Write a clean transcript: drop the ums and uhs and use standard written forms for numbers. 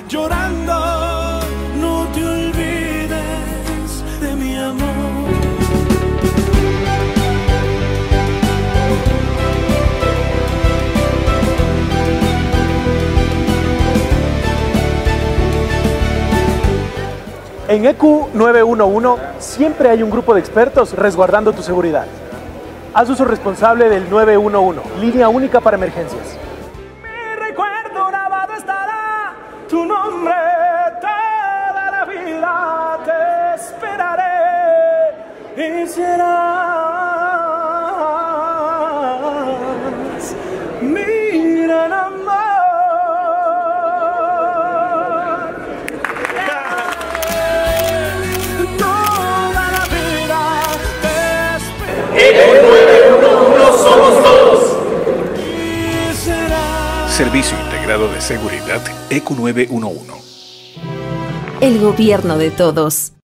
llorando, no te olvides de mi amor. En EQ 911 siempre hay un grupo de expertos resguardando tu seguridad. Haz uso responsable del 911, línea única para emergencias. Mi recuerdo grabado estará, tu nombre toda la vida te esperaré y serás mi gran amor. Servicio Integrado de Seguridad EQ 911. El gobierno de todos.